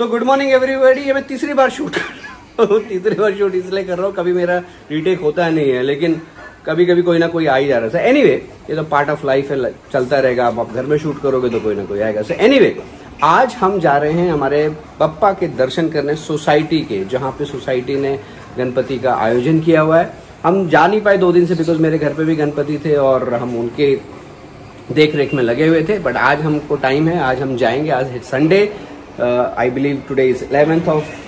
So good morning everybody. ये मैं तीसरी बार शूट कर रहा हूँ। तीसरी बार शूट इसलिए कर रहा हूँ, कभी मेरा रीटेक होता नहीं है, लेकिन कभी कभी कोई ना कोई आ ही जा रहा है। एनीवे, ये तो पार्ट ऑफ लाइफ है, चलता रहेगा। आप घर में शूट करोगे तो कोई ना कोई आएगा। एनीवे, आज हम जा रहे हैं हमारे पप्पा के दर्शन करने सोसाइटी के, जहाँ पे सोसाइटी ने गणपति का आयोजन किया हुआ है। हम जा नहीं पाए 2 दिन से, बिकॉज मेरे घर पे भी गणपति थे और हम उनके देख रेख में लगे हुए थे। बट आज हमको टाइम है, आज हम जाएंगे। आज है Sunday, I believe today is 12th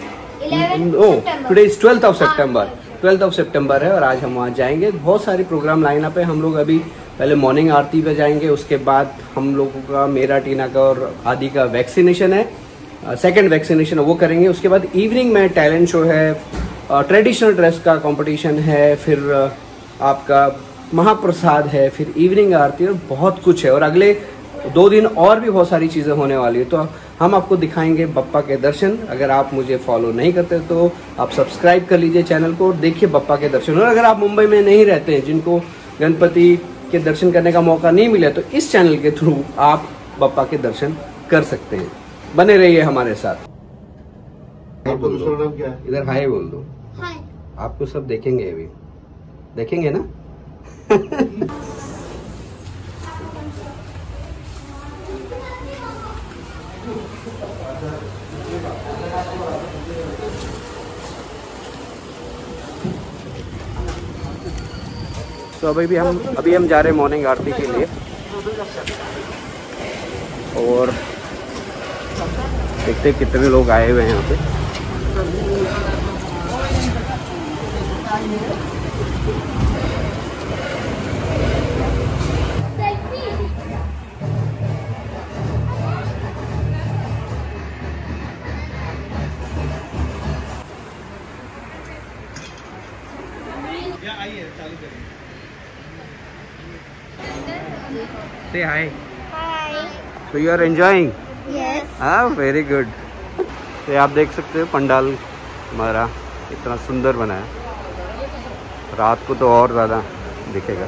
of September है और आज हम वहाँ जाएंगे। बहुत सारे प्रोग्राम लाइन अप है। हम लोग अभी पहले मॉर्निंग आरती पे जाएंगे, उसके बाद हम लोगों का, मेरा, टीना का और आदि का वैक्सीनेशन है, सेकंड वैक्सीनेशन वो करेंगे। उसके बाद इवनिंग में टैलेंट शो है, ट्रेडिशनल ड्रेस का कंपटीशन है, फिर आपका महाप्रसाद है, फिर इवनिंग आरती और बहुत कुछ है। और अगले 2 दिन और भी बहुत सारी चीज़ें होने वाली है। तो हम आपको दिखाएंगे बप्पा के दर्शन। अगर आप मुझे फॉलो नहीं करते तो आप सब्सक्राइब कर लीजिए चैनल को और देखिए बप्पा के दर्शन। और अगर आप मुंबई में नहीं रहते हैं, जिनको गणपति के दर्शन करने का मौका नहीं मिला, तो इस चैनल के थ्रू आप बप्पा के दर्शन कर सकते हैं। बने रहिए हमारे साथ। आपका दूसरा नाम क्या है? इधर हाय बोल दो। हाय। आपको सब देखेंगे, अभी देखेंगे ना। तो अभी हम जा रहे हैं मॉर्निंग आरती के लिए और देखते हैं कितने लोग आए हुए हैं यहाँ पे। Say hi. Hi. So you are enjoying? Yes. हाँ, very good. तो आप देख सकते हो पंडाल हमारा इतना सुंदर बना है। रात को तो और ज़्यादा दिखेगा।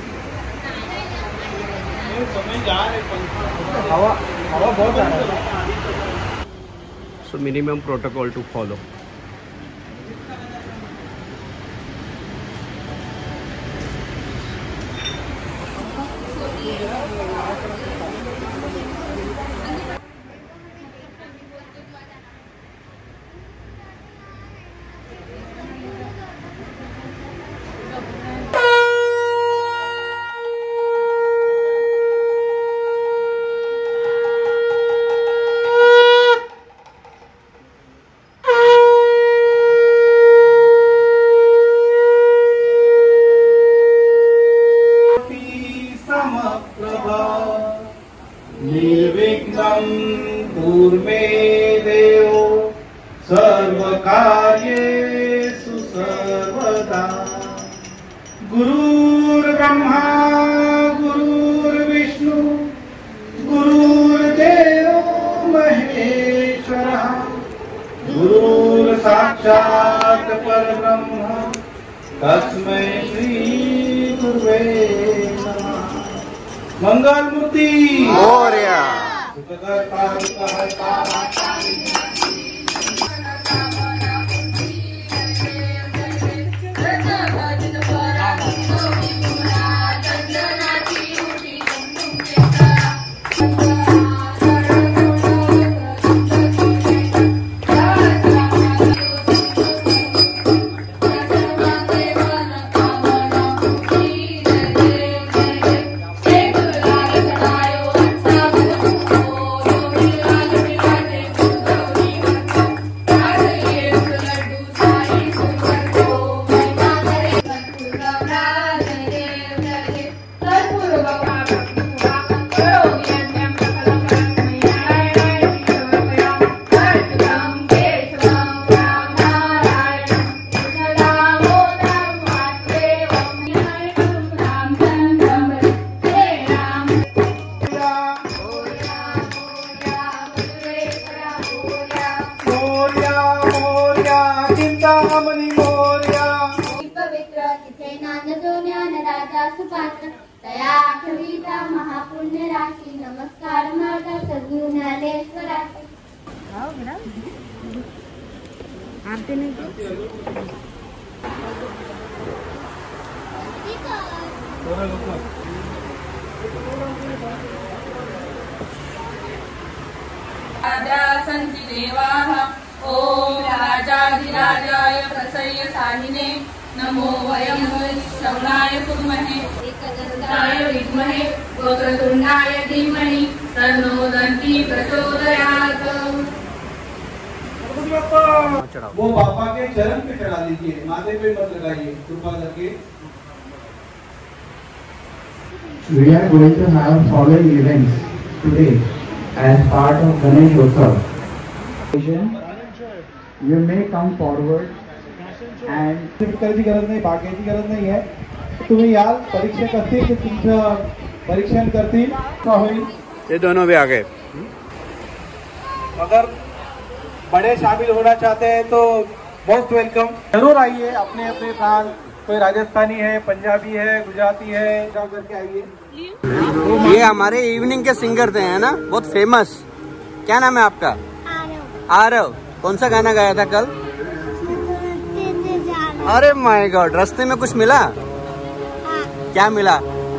हवा बहुत आ रहा है। So minimum protocol to follow. निर्विघ्नं कुर्मे देवो सर्वकार्येषु सर्वदा। गुरुर्ब्रह्मा गुरुर्विष्णु गुरुर्देवो महेश्वरः गुरुर्साक्षात् परब्रह्म तस्मै श्री गुरुवे नमः। मंगल मूर्ति मोरया। आरती नहीं की राजा सन्ति देवाः ॐ राजाधिराजाय प्रसय्य साहिने नमो वयं श्रवणाय कुर्महे एकदन्ताय विद्महे वक्रतुण्डाय धीमहि तन्नो दन्ती प्रचोदयात्। वो बापा के चरण पे चढ़ा दीजिए, माथे पे मत लगाइए, कृपा करके। We are going to have following events today as part of Ganesh Utsav. You may come forward and करायची गरज नाही, भागायची गरज नाही आहे. तुम्ही याल, परीक्षक असतील ते तुमचं परीक्षण करतील का होईल. ये दोनों भी आ गए. अगर बड़े शामिल होना चाहते हैं तो मोस्ट वेलकम, जरूर आइए. अपने अपने प्रांत, कोई राजस्थानी है, पंजाबी है, गुजराती है, जा करके आइए. ये हमारे इवनिंग के सिंगर थे, है ना, बहुत फेमस. क्या नाम है आपका? आरव. कौन सा गाना गाया था कल? अरे माय गॉड, रास्ते में कुछ मिला? क्या मिला?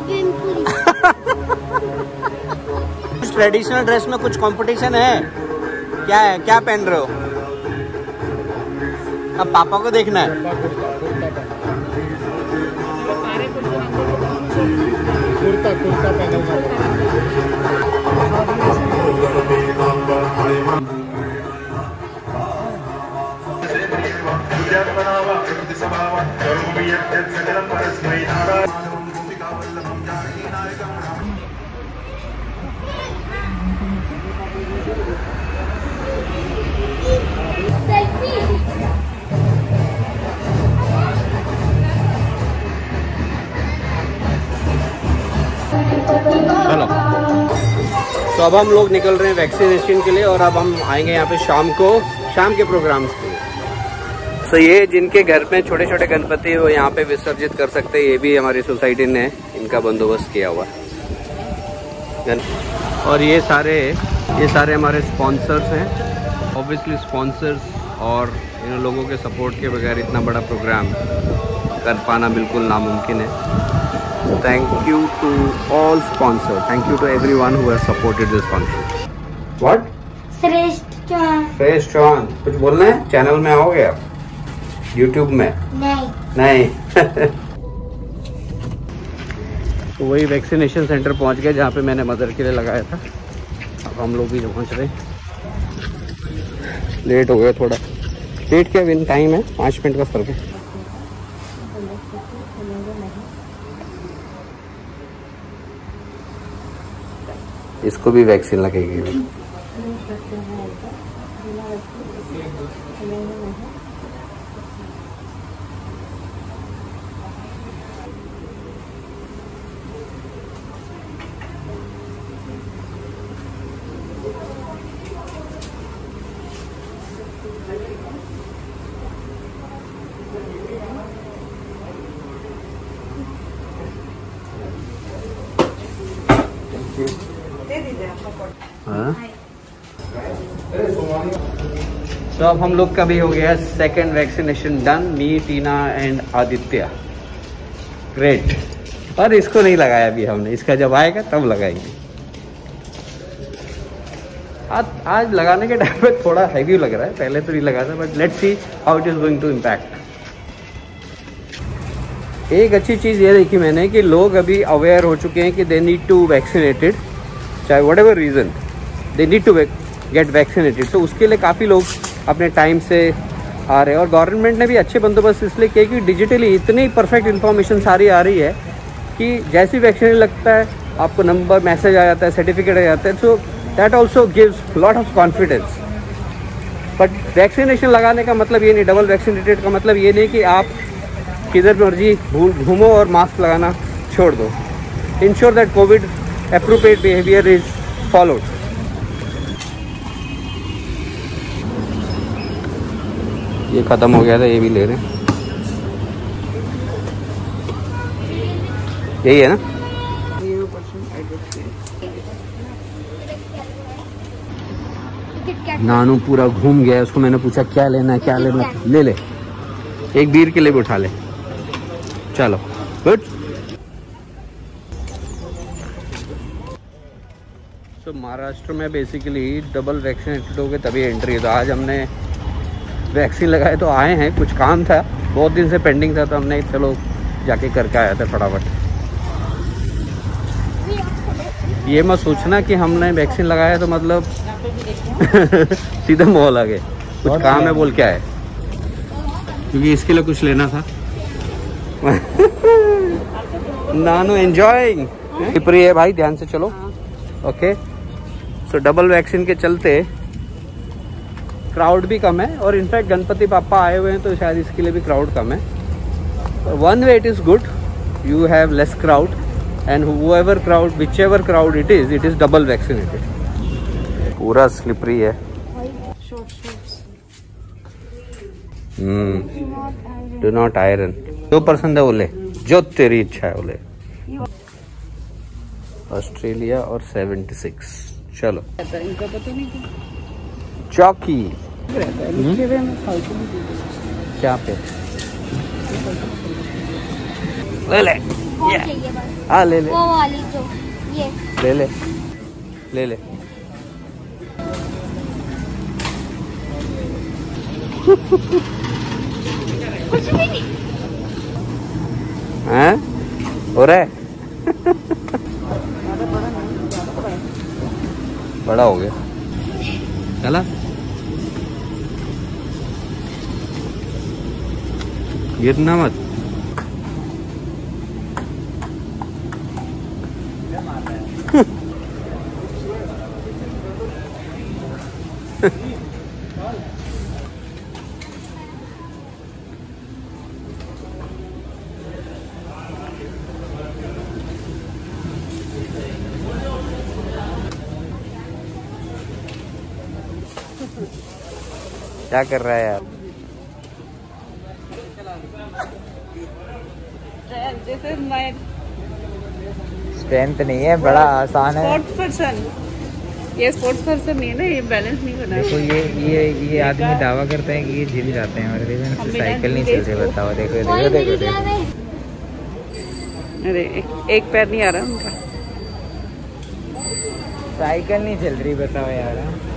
कुछ ट्रेडिशनल ड्रेस में कुछ कंपटीशन है क्या? है क्या पहन रहे हो? अब पापा को देखना है. कुर्ता पहना हुआ. चलो, तो अब हम लोग निकल रहे हैं वैक्सीनेशन के लिए और अब हम आएंगे यहाँ पे शाम के प्रोग्राम्स के लिए. तो ये जिनके घर में छोटे छोटे गणपति वो यहाँ पे विसर्जित कर सकते हैं, ये भी हमारी सोसाइटी ने इनका बंदोबस्त किया हुआ है. और ये सारे हमारे स्पॉन्सर्स हैं. ऑब्वियसली स्पॉन्सर्स और इन लोगों के सपोर्ट के बगैर इतना बड़ा प्रोग्राम कर पाना बिल्कुल नामुमकिन है. Thank you to all sponsors. Thank you to everyone who has supported this function. What? श्रेष्ठ चौहान. कुछ बोलना है? चैनल में आओगे आप? YouTube में? नहीं. तो वही वैक्सीनेशन सेंटर पहुंच गए जहाँ पे मैंने मदर के लिए लगाया था. अब हम लोग भी पहुंच रहे हैं. लेट हो गया थोड़ा. लेट क्या, विन टाइम है, 5 मिनट का फर्क है. इसको भी वैक्सीन लगेगी. तो अब हम लोग का भी हो गया second vaccination done. Me, Tina and Aditya. Great. और इसको नहीं लगाया अभी हमने, इसका जब आएगा तब लगाएंगे. आज लगाने के टाइम पे थोड़ा हैवी लग रहा है, पहले तो नहीं लगा था, but let's see how it is going to impact. एक अच्छी चीज़ ये देखी मैंने कि लोग अभी अवेयर हो चुके हैं कि दे नीड टू वैक्सीनेटेड, चाहे whatever reason they need to get vaccinated. तो उसके लिए काफ़ी लोग अपने टाइम से आ रहे हैं. और गवर्नमेंट ने भी अच्छे बंदोबस्त इसलिए किए कि डिजिटली इतनी परफेक्ट इन्फॉर्मेशन सारी आ रही है कि जैसी वैक्सीन लगता है आपको नंबर मैसेज आ जाता है, सर्टिफिकेट आ जाता है. So that also gives lot of confidence. But vaccination लगाने का मतलब ये नहीं, डबल वैक्सीनेटेड का मतलब ये नहीं कि आप किधर मर्जी घूमो और मास्क लगाना छोड़ दो. Ensure that covid appropriate behaviour is followed. ये ख़त्म हो गया था, ये भी ले रहे हैं. यही है ना? किटकैट नानू पूरा घूम गया, उसको मैंने पूछा क्या लेना है क्या लेना है, ले ले, एक बीर के लिए भी उठा ले, चलो गुड। तो महाराष्ट्र में बेसिकली डबल वैक्सीनेटेड हो गए तभी एंट्री है। तो आज हमने वैक्सीन लगाए तो आए हैं, कुछ काम था, बहुत दिन से पेंडिंग था, तो हमने चलो जाके करके आया था फटाफट। ये मत सोचना कि हमने वैक्सीन लगाया तो मतलब सीधा मॉल आ गए, कुछ काम है बोल के आए, क्योंकि इसके लिए कुछ लेना था। नानू एंजॉयिंग प्रिय है भाई, ध्यान से चलो। ओके, सो डबल वैक्सीन के चलते क्राउड भी कम है, और इनफैक्ट गणपति पापा आए हुए हैं तो शायद इसके लिए भी क्राउड कम है। One way it is good, you have less crowd, and whoever crowd, whichever crowd it is double vaccinated. पूरा स्लिपरी है। डू नॉट आयरन, जो पसंद है वो ले, जो तेरी इच्छा है वो ले। ऑस्ट्रेलिया और 76, चलो चौकी क्या पे ले ले, हाँ ले ले, वो वाली जो ये ले ले ले ले। कुछ भी नहीं हैं हो रहा है। बड़ा हो गया, चला गिरना मत। क्या कर रहा है यार? स्ट्रेंथ नहीं है, बड़ा आसान है। स्पोर्ट्स पर्सन, ये स्पोर्ट्स पर्सन नहीं है ना, ये बैलेंस नहीं करना। देखो ये आदमी दावा करता है कि ये जिम जाते हैं, और देखो साइकिल नहीं चलते, बताओ। देखो देखो देखो देखो, अरे एक पैर नहीं आ रहा उनका, साइकिल नहीं चल रही, बताओ यार।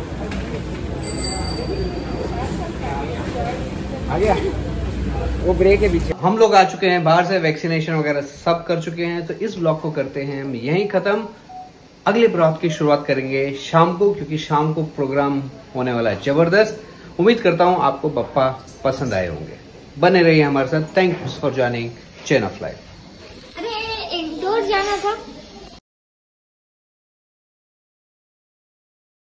आ गया वो ब्रेक है पीछे। हम लोग आ चुके हैं बाहर से, वैक्सीनेशन वगैरह सब कर चुके हैं, तो इस ब्लॉग को करते हैं हम यहीं खत्म। अगले ब्लॉग की शुरुआत करेंगे शाम को, क्योंकि शाम को प्रोग्राम होने वाला है जबरदस्त। उम्मीद करता हूँ आपको बप्पा पसंद आए होंगे, बने रहिए हमारे साथ। Thanks for joining chain of life. अरे इंडोर जाना था।